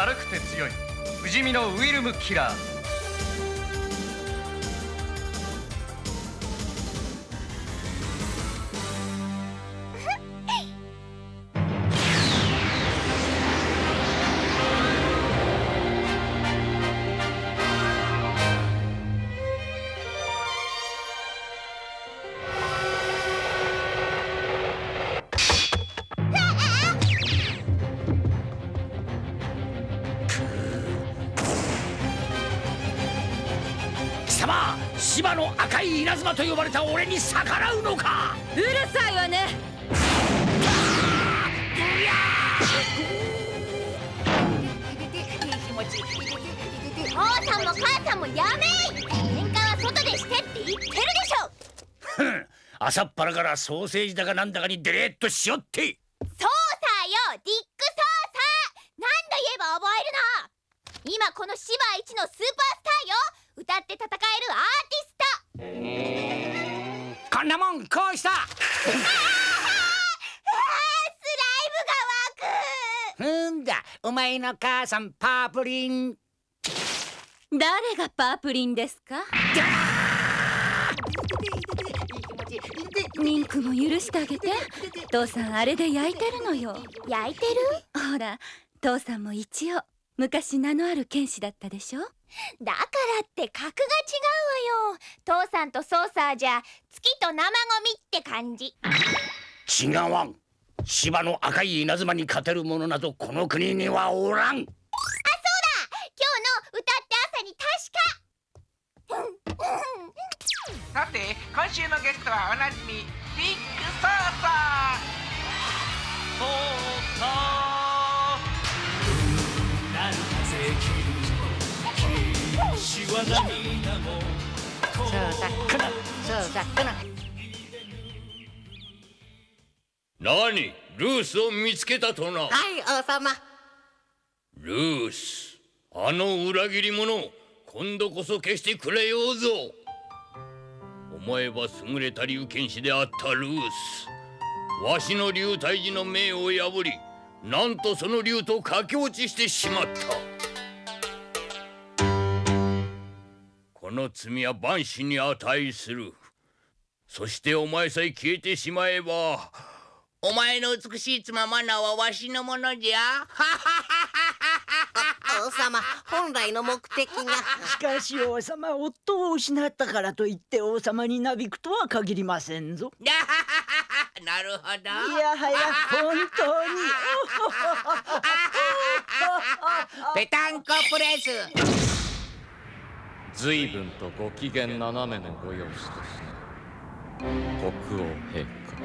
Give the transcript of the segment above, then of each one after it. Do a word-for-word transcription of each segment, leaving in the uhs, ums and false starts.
軽くて強い不死身のウイルムキラー。 芝の赤い稲妻と呼ばれた俺に逆らうのか。 うるさいわね。 父さんも母さんもやめい。喧嘩は外でしてって言ってるでしょ。 ふん、朝っぱらからソーセージだかなんだかにデレッとしよって。 ソーサーよ、ディックソーサー。何度言えば覚えるの。今この芝一のスーパースターよ。歌って戦えるアーティスト。 こんなもんこうした。 スライムが湧く。 ふんだ、お前の母さんパープリン。 誰がパープリンですか。ミンクも許してあげて。父さんあれで焼いてるのよ。 焼いてる？ ほら、父さんも一応昔名のある剣士だったでしょ。 だからって格が違うわよ。父さんとソーサーじゃ月と生ゴミって感じ。 違わん。芝の赤い稲妻に勝てる者などこの国にはおらん。あ、そうだ、 今日の歌って朝に確か。 さて今週のゲストはおなじみディック・ソーサー。ソーサそうだくな、そうだくな。 何、ルースを見つけたとな。 はい、王様。 ルース、あの裏切り者、今度こそ消してくれようぞ。お前は優れた竜剣士であったルース。わしの竜退治の命を破り、なんとその竜と駆け落ちしてしまった。この罪は万死に値する。そしてお前さえ消えてしまえば、 お前の美しい妻マナはわしのものじゃ。王様、本来の目的が。 しかし王様、夫を失ったからといって王様になびくとは限りませんぞ。 なるほど。 いやはや本当に。 ペタンコプレス。 随分とご機嫌斜めのご様子ですね、国王陛下。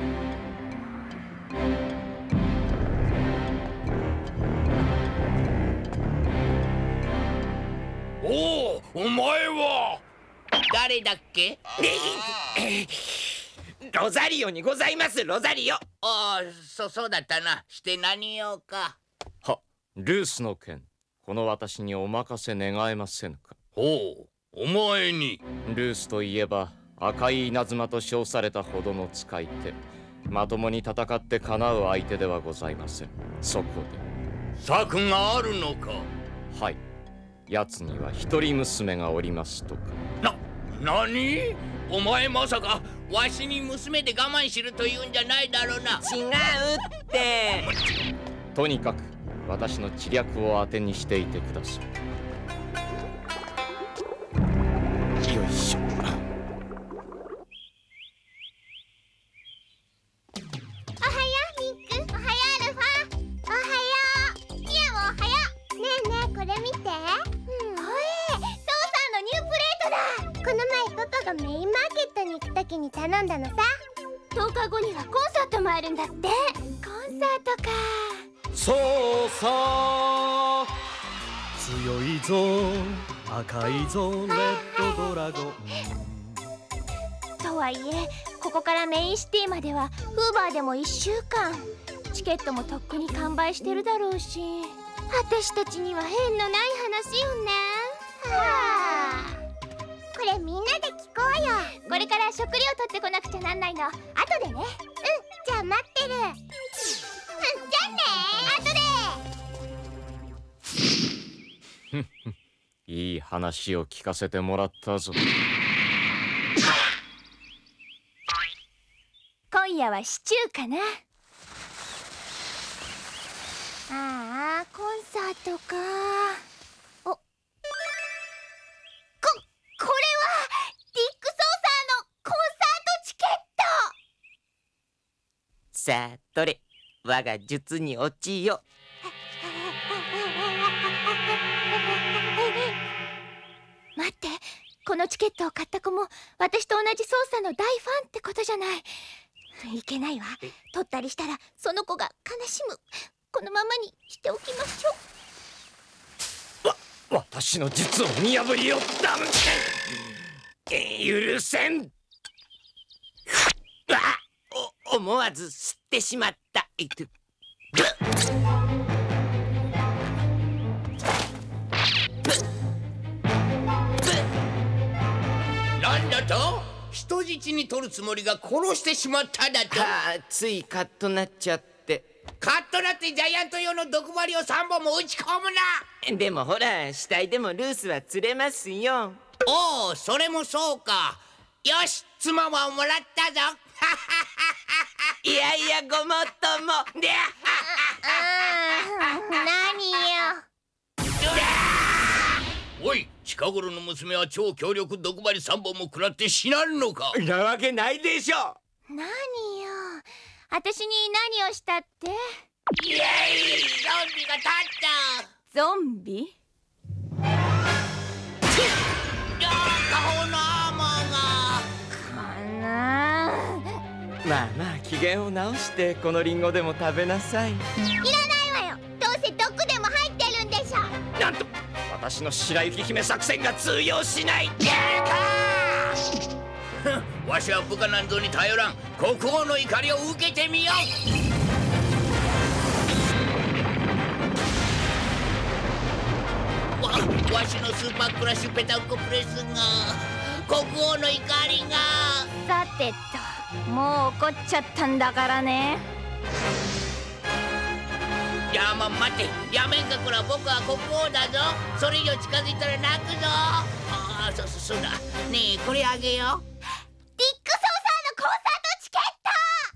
おお、お前は誰だっけ。 ロザリオにございます。ロザリオ。 ああ、そそうだったな。して何用か。 は、ルースの件、この私にお任せ願えませんか。 ほう、お前に。 ルースといえば赤い稲妻と称されたほどの使い手、まともに戦ってかなう相手ではございません。そこで策があるのか。 はい、奴には一人娘がおりますとか。 な、何？ お前まさかわしに娘で我慢しろと言うんじゃないだろうな。 違うって。 とにかく私の知略を当てにしていてください。よいしょ。 おはようミック。おはようアルファ。おはようキアもおはよう。ねえねえ、これ見て。うん、おえ、父さんのニュープレートだ。この前パパがメインマーケットに行くときに頼んだのさ。とおかごにはコンサートもあるんだって。コンサートか。 そうさ、強いぞ赤いぞレッドドラゴン。 とはいえここからメインシティまではフーバーでもいっしゅうかん。チケットもとっくに完売してるだろうし、私たちには縁のない話よね。はあ、これみんなで聞こうよ。これから食料取ってこなくちゃなんないの。後でね。うん、じゃあ待ってる。じゃあねー、後で。 いい話を聞かせてもらったぞ。 今夜はシチューかな。ああ、コンサートか。お、こ、これはディック・ソーサーのコンサートチケット。 さあどれ、我が術に落ちよ。 待って、このチケットを買った子も私と同じソーサーの大ファンってことじゃない。いけないわ。取ったりしたらその子が悲しむ。このままにしておきましょう。わ、私の術を見破りよったん許せん。 お思わず吸ってしまった。いくなんだと？人質に取るつもりが殺してしまっただと。 はあ、ついカッとなっちゃって。 カッとなってジャイアント用の毒針をさんぼんも打ち込むな。 でもほら、死体でもルースは釣れますよ。 おお、それもそうか。よし、妻はもらったぞ。 いやいや、ごもっとも。で何よ。 おい、近頃の娘は超強力毒針さんぼんも食らって死なんのか。 なわけないでしょ。 何よ、私に何をしたって。 イエーイ、ゾンビが立った。 ゾンビ？ ああ、過保のアーマーが。 かな。 まあまあ、機嫌を直してこのリンゴでも食べなさい。いらないわよ。どうせ毒でも入ってるんでしょ。 なんと私の白雪姫作戦が通用しない。 わしは部下なんぞに頼らん。国王の怒りを受けてみよう。わ, わしのスーパークラッシュペタンコプレスが、国王の怒りが。 さてと、もう怒っちゃったんだからね。 いや、ま、待って、やめんか。こら、僕は国王だぞ。それ以上近づいたら泣くぞ。ああ、そそそうだねえ、これあげよう。 ディック・ソーサーのコンサートチケット。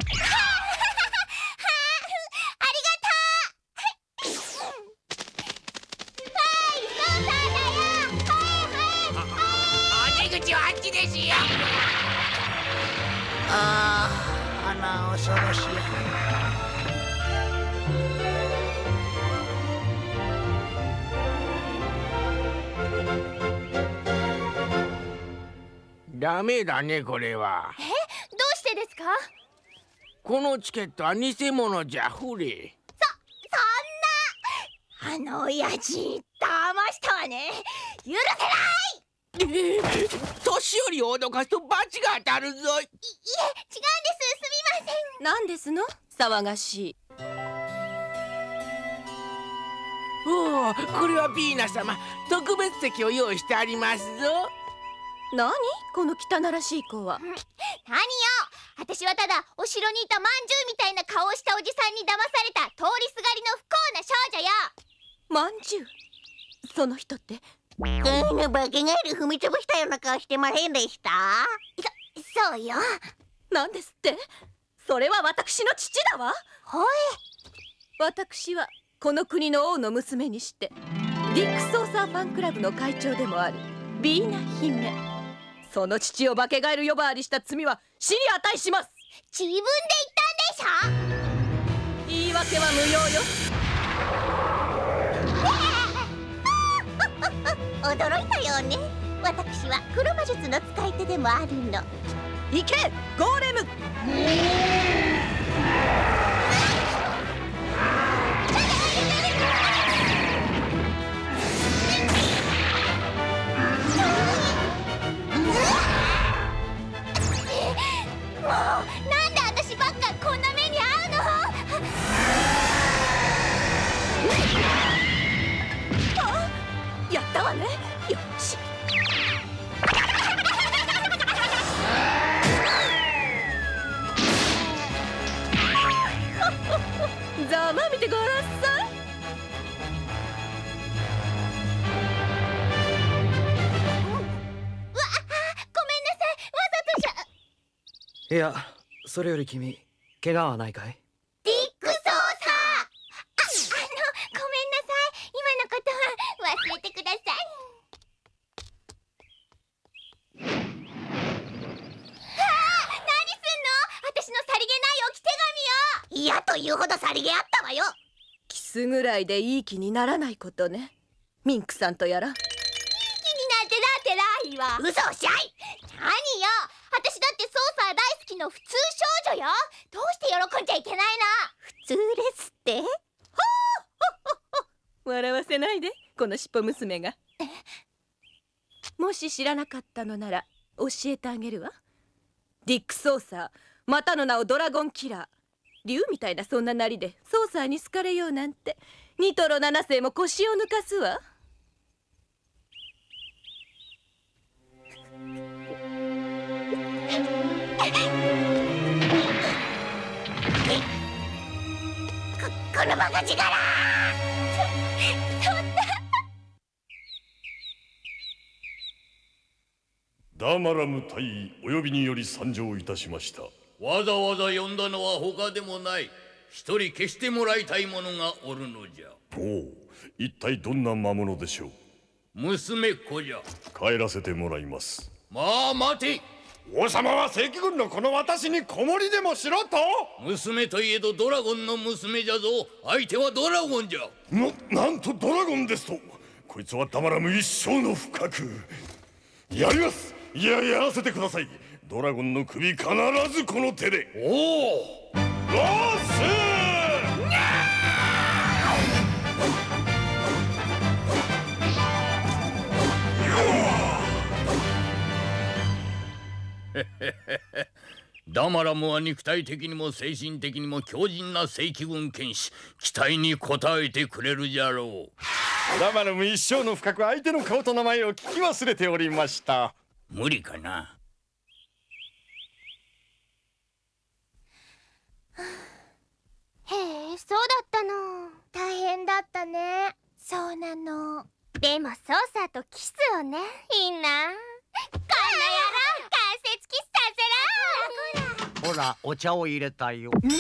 ありがとう。はい、ソーサーだよ。はいはいはい。あ、出口はあっちですよ。ああ、あら恐ろしい。 ダメだね、これは。 え、どうしてですか？ このチケットは偽物じゃ。ふれ。 そ、そんな。あの親父、騙したわね。許せない。 えー、年寄りを脅かすと罰が当たるぞ。い、いえ、違うんです。 すみません。 何ですの？騒がしい。 おお、これはビーナ様、特別席を用意してありますぞ。 何？この汚らしい子は。 何よ、私はただお城にいたまんじゅうみたいな顔をしたおじさんに騙された通りすがりの不幸な少女よ。 まんじゅう？その人って？ あの化けガエル踏みつぶしたような顔してませんでした？そ、そうよ。 なんですって？それは私の父だわ。 ほえ。 私はこの国の王の娘にしてディック・ソーサーファンクラブの会長でもあるビーナ姫。その父を化けガエル呼ばわりした罪は死に値します。 自分で言ったんでしょ。 言い訳は無用よ。 驚いたようね。私は黒魔術の使い手でもあるの。 行けゴーレム。 もうなんで私ばっかこんな目に遭うの？ あ、やったわね。よし。ざまみてごらんさい。 いや、それより君、怪我はないかい？ ディック・ソーサー。あ、あの、ごめんなさい。今のことは忘れてください。ああ、何すんの？私のさりげない置き手紙よ。嫌というほどさりげあったわよ。 キスぐらいでいい気にならないことね。ミンクさんとやら。いい気になんてだってないわ。嘘おっしゃい。何よ。私だってソーサー大好きの普通少女よ。どうして喜んじゃいけないの？普通ですって？ほう笑わせないで、このしっぽ娘が。もし知らなかったのなら教えてあげるわ。ディック・ソーサー、またの名をドラゴンキラー。竜みたいなそんななりでソーサーに好かれようなんて、ニトロ七世も腰を抜かすわ。 こ, このバカ力。そそんな。 ダマラム大尉お呼びにより参上いたしました。 わざわざ呼んだのは他でもない。一人消してもらいたい者がおるのじゃ。 おお、一体どんな魔物でしょう？ 娘っ子じゃ。 帰らせてもらいます。 まあ待て。 王様は正規軍のこの私に子守でもしろと？ 娘といえどドラゴンの娘じゃぞ。相手はドラゴンじゃ。 な、なんとドラゴンですと。こいつはダマラム一生の不覚。やります。いや、やらせてください。ドラゴンの首必ずこの手で。 おお、 ロースダマラムは肉体的にも精神的にも強靭な正規軍剣士。期待に応えてくれるじゃろう。 ダマラム一生の不覚、相手の顔と名前を聞き忘れておりました。 無理かな。 へえ、そうだったの。大変だったね。そうなの。でもソーサーとキスをね。いいな。この野郎、関節キスさせろ。 ほら、お茶を入れたよ。 父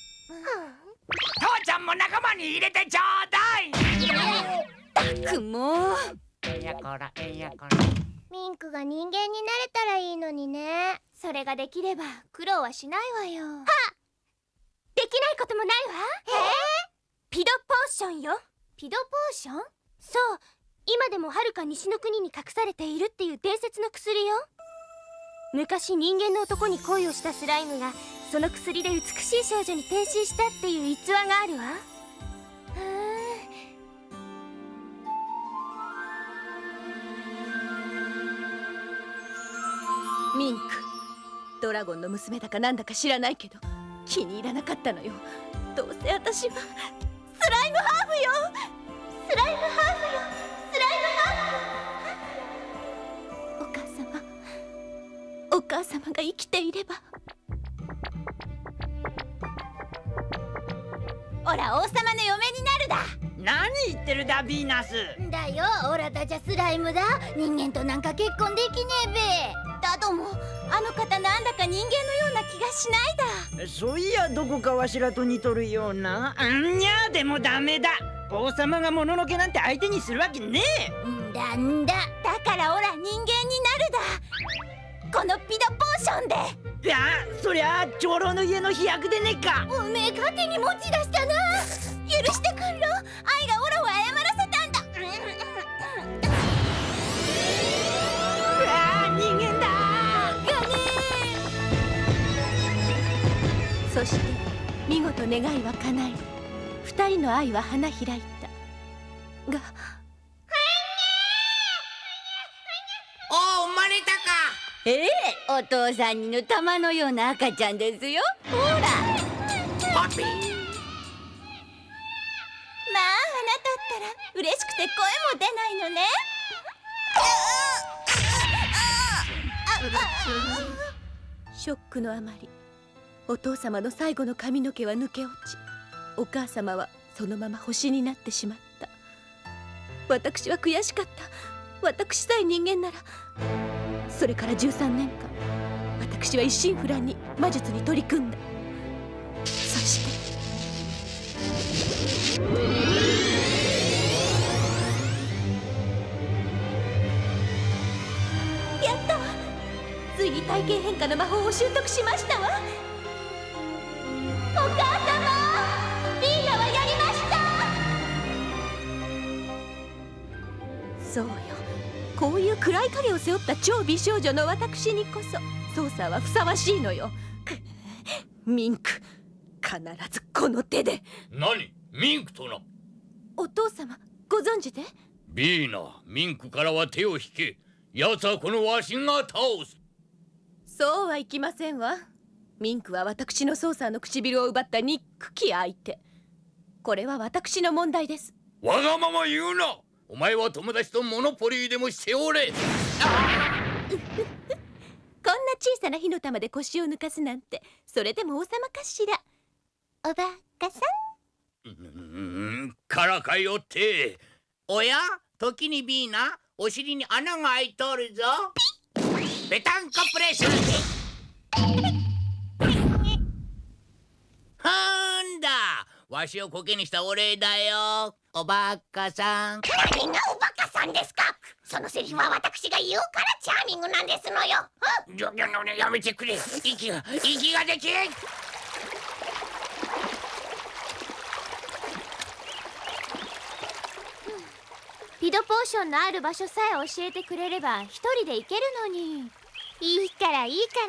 ちゃんも仲間に入れてちょうだい。 たくもう。 えやこら、えやこら。 ミンクが人間になれたらいいのにね。それができれば苦労はしないわよ。はっ、できないこともないわ。えー、ピドポーションよ。ピドポーション？そう、今でもはるか西の国に隠されているっていう伝説の薬よ。昔人間の男に恋をしたスライムがその薬で美しい少女に変身したっていう逸話があるわ。 ミンク、ドラゴンの娘だかなんだか知らないけど気に入らなかったのよ。どうせ私はスライムハーフよ。スライムハーフよ。スライムハーフ。お母様、お母様が生きていれば。 オラ王様の嫁になるだ。 何言ってるだビーナス。 だよ、オラたちゃスライムだ。人間となんか結婚できねえべ。だどもあの方なんだか人間のような気がしないだ。 そういや、どこかわしらと似とるような。んにゃ、でもダメだ。王様がもののけなんて相手にするわけねえ。 んだんだ、だからオラ人間になるだ。このピドポーションで。 いや、そりゃ長老の家の飛躍でねえか。 おめえ勝手に持ち出したな。許してくんろ。愛がオラを謝らせたんだ。 うわ、人間だ。 そして見事願いは叶い、二人の愛は花開いたが。 おお、生まれたか。 ええ、お父さんにの玉のような赤ちゃんですよ。ほら。 パピー。まあ、 あなたったら嬉しくて声も出ないのね。ショックのあまりお父様の最後の髪の毛は抜け落ち、お母様はそのまま星になってしまった。私は悔しかった。私さえ人間なら。それからじゅうさんねんかん、私は一心不乱に魔術に取り組んだ。そしてやったわ。ついに体型変化の魔法を習得しましたわ。お母様、ビーナはやりました。そうよ、こういう暗い影を背負った超美少女の私にこそソーサーはふさわしいのよ。ミンク、必ずこの手で。 何？ミンクとな。 お父様、ご存知で？ ビーナ、ミンクからは手を引け。奴はこのわしが倒す。 そうはいきませんわ。ミンクは私のソーサーの唇を奪った憎き相手。これは私の問題です。 わがまま言うな。お前は友達とモノポリーでもしておれ。こんな小さな火の玉で腰を抜かすなんて、それでも王様かしら。おバカさん。 うーん、からかいおって。 おや、時にビーナ、お尻に穴が開いとるぞ。ペタンコプレッション。なんだ、わしをコケにしたお礼だよ、おバカさん。 みんなおバカさんですか？そのセリフは私が言うからチャーミングなんですのよ。 や, や, やめてくれ。息が息ができん。 ピドポーションのある場所さえ教えてくれれば一人で行けるのに。いいからいいから、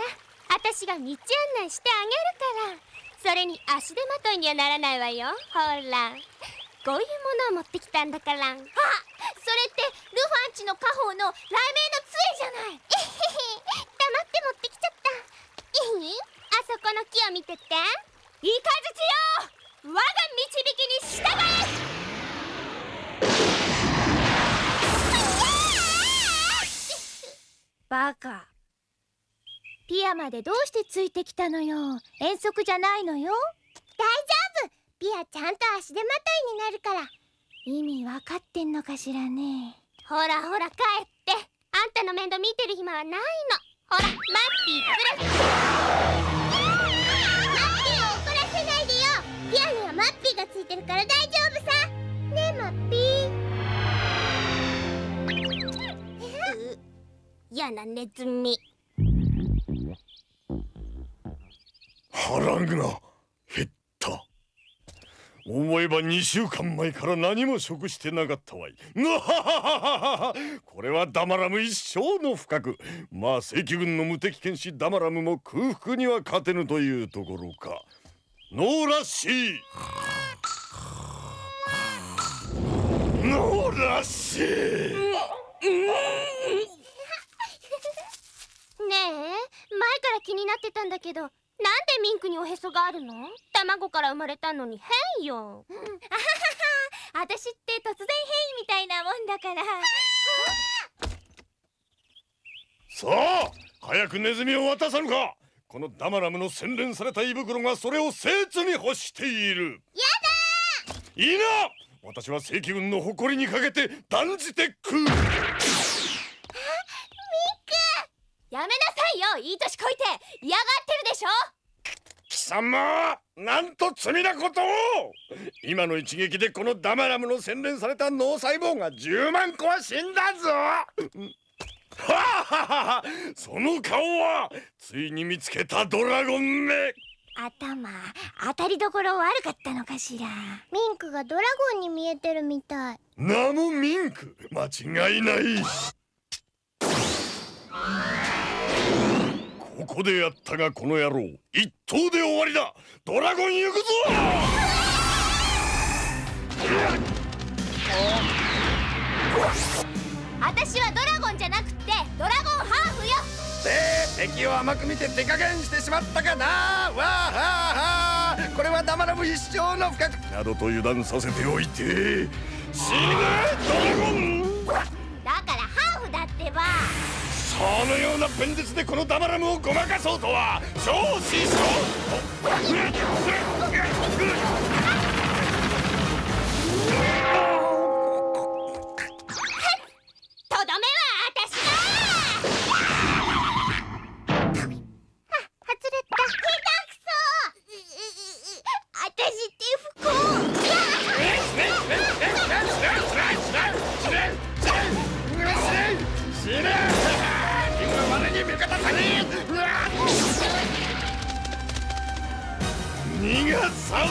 私が道案内してあげるから。それに足手まといにはならないわよ。ほら、こういうものを持ってきたんだから。あ、それってルファンチの家宝の雷鳴の杖じゃない。えへへ、黙って持ってきちゃった。いい？あそこの木を見てて。イカズチよ、我が導きに従え。バカ。ピアまでどうしてついてきたのよ。遠足じゃないのよ。大丈夫、ピアちゃんと足手まといになるから。意味わかってんのかしらね。ほらほら帰って、あんたの面倒見てる暇はないの。ほら、マッピーずらす。マッピーを怒らせないでよ。ピアにはマッピーがついてるから大丈夫さ。ねえマッピー。嫌なネズミ。 腹が減った。思えばにしゅうかんまえから何も食してなかったわい。これはダマラム一生の不覚。まあ正規軍の無敵剣士ダマラムも空腹には勝てぬというところか。ノーラッシー、ノーラッシー。 ねえ、前から気になってたんだけど、なんでミンクにおへそがあるの？卵から生まれたのに変よ。うん、あははは、私って突然変異みたいなもんだから。 さあ、早くネズミを渡さぬか。このダマラムの洗練された胃袋がそれを精通に欲している。 やだー。 いいな、私は正規軍の誇りにかけて断じて食う。 やめなさいよ、いい年こいて。嫌がってるでしょ。 貴様、なんと罪なことを。今の一撃でこのダマラムの洗練された脳細胞がじゅうまんこは死んだぞ。ははは、その顔はついに見つけたドラゴンめ。 頭当たりどころ悪かったのかしら。ミンクがドラゴンに見えてるみたい。 名もミンク、間違いない。ここでやったがこの野郎、一投で終わりだ。ドラゴン行くぞ。 私はドラゴンじゃなくてドラゴンハーフよ。 で、敵を甘く見て手加減してしまったかな。わーはーはー、これはダマラム一生の不覚などと油断させておいて。死ねドラゴン。 だからハーフだってば。 そのような弁舌でこのダマラムをごまかそうとは超師匠。 とどめは私だ。は、外れた。 さん。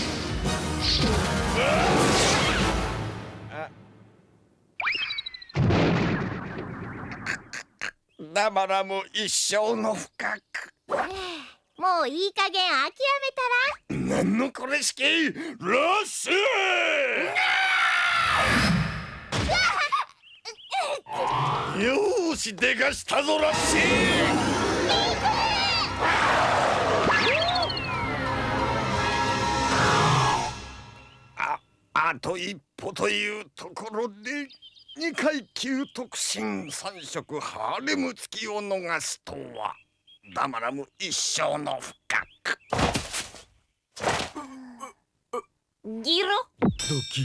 ダマラム一生の不覚。 もういい加減諦めたら。 なんのこれしきラッシュよーしでかしたぞラッシー。ああと一歩というところでにかい級特進さん色ハーレム付きを逃すとはダマラム一生の不覚。 ギロドキ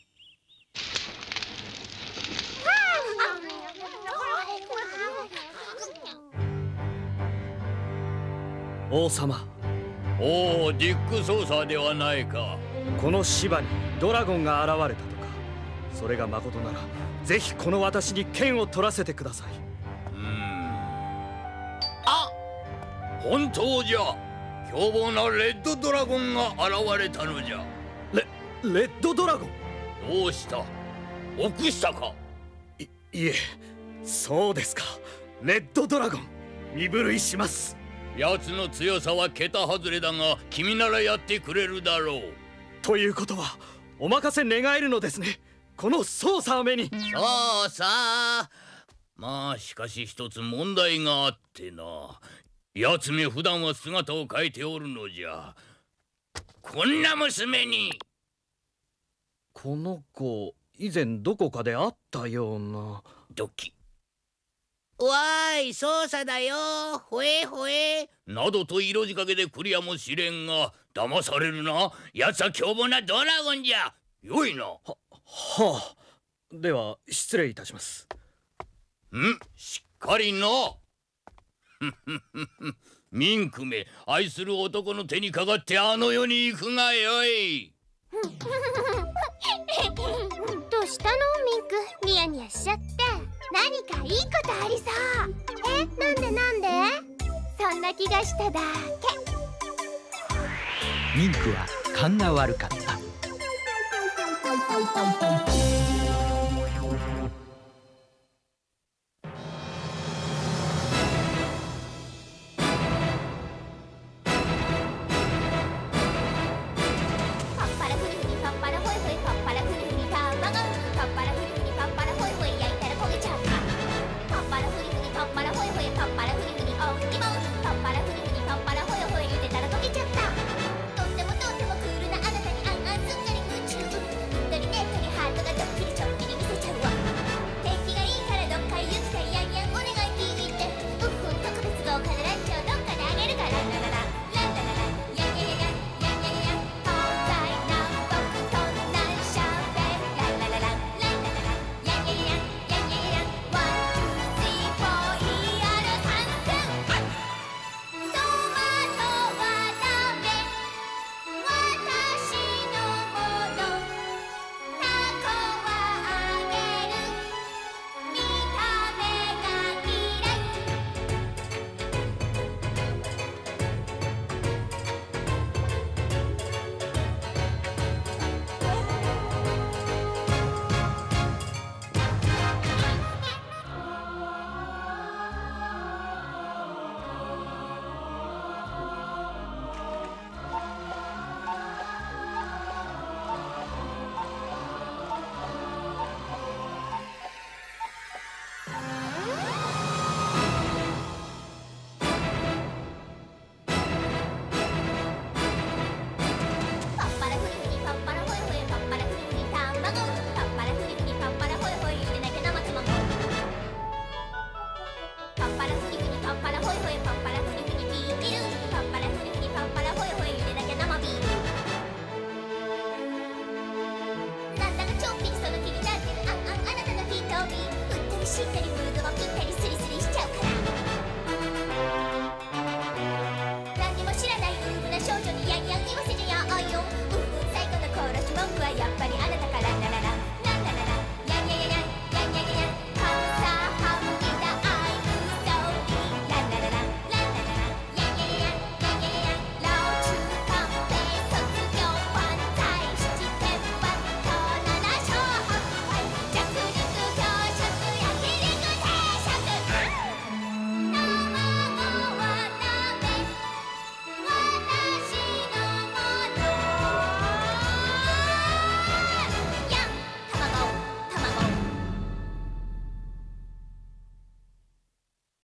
王様。 おお、ディック・ソーサーではないか。 この芝にドラゴンが現れたとか。それがまことならぜひこの私に剣を取らせてください。 うーん、あ、本当じゃ。凶暴なレッドドラゴンが現れたのじゃ。 レレッドドラゴン。 どうした？臆したか？ いいえ、そうですか。レッドドラゴン、身震いします。 奴の強さは桁外れだが君ならやってくれるだろう。 ということはお任せ願えるのですね、このソーサーめに。 そうさ。まあしかし一つ問題があってな。奴め普段は姿を変えておるのじゃ。こんな娘に。 この子以前どこかで会ったような。 ドキ。 わーい、操作だよ、ほえほえなどと色仕掛けでクリアもしれんが騙されるな。奴は凶暴なドラゴンじゃ。よいな。は、 はあ、では失礼いたします。 ん、しっかりな。ミンクめ、愛する男の手にかかってあの世に行くがよい。 どうしたのミンク、ニヤニヤしちゃって。何かいいことありそう。え、なんでなんで？そんな気がしただけ。 ミンクは勘が悪かった。 しっかり